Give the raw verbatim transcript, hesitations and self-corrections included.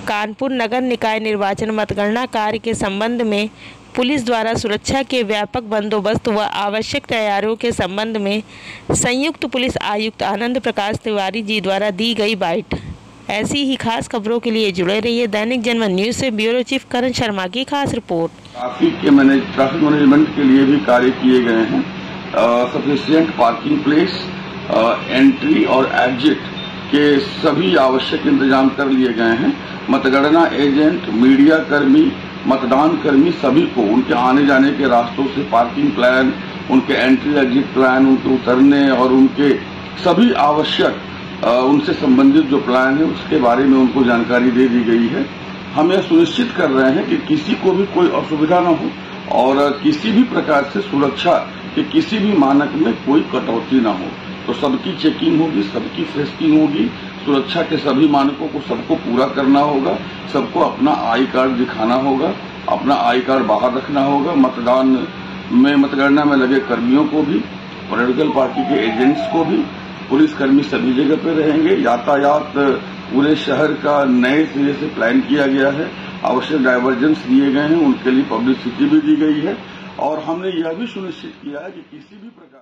कानपुर नगर निकाय निर्वाचन मतगणना कार्य के संबंध में पुलिस द्वारा सुरक्षा के व्यापक बंदोबस्त व आवश्यक तैयारियों के संबंध में संयुक्त पुलिस आयुक्त आनंद प्रकाश तिवारी जी द्वारा दी गई बाइट। ऐसी ही खास खबरों के लिए जुड़े रहिए दैनिक जनमन न्यूज से। ब्यूरो चीफ करण शर्मा की खास रिपोर्ट। ट्रैफिक के मैनेज ट्रैफिक मैनेजमेंट के लिए भी कार्य किए गए हैं। सफिशिएंट पार्किंग प्लेस, एंट्री और एग्जिट के सभी आवश्यक इंतजाम कर लिए गए हैं। मतगणना एजेंट, मीडिया कर्मी, मतदान कर्मी सभी को उनके आने जाने के रास्तों से पार्किंग प्लान, उनके एंट्री एग्जिट प्लान, उनके उतरने और उनके सभी आवश्यक उनसे संबंधित जो प्लान है उसके बारे में उनको जानकारी दे दी गई है। हम यह सुनिश्चित कर रहे हैं कि किसी को भी कोई असुविधा न हो और किसी भी प्रकार से सुरक्षा के किसी भी मानक में कोई कटौती न हो। तो सबकी चेकिंग होगी, सबकी फ्रेस्किंग होगी, सुरक्षा के सभी मानकों को सबको पूरा करना होगा, सबको अपना आई कार्ड दिखाना होगा, अपना आई कार्ड बाहर रखना होगा। मतदान में मतगणना में लगे कर्मियों को भी, पॉलिटिकल पार्टी के एजेंट्स को भी, पुलिसकर्मी सभी जगह पे रहेंगे। यातायात पूरे शहर का नए सिरे से प्लान किया गया है, आवश्यक डायवर्जेंस दिए गए हैं, उनके लिए पब्लिसिटी भी दी गई है और हमने यह भी सुनिश्चित किया है कि किसी भी प्रकार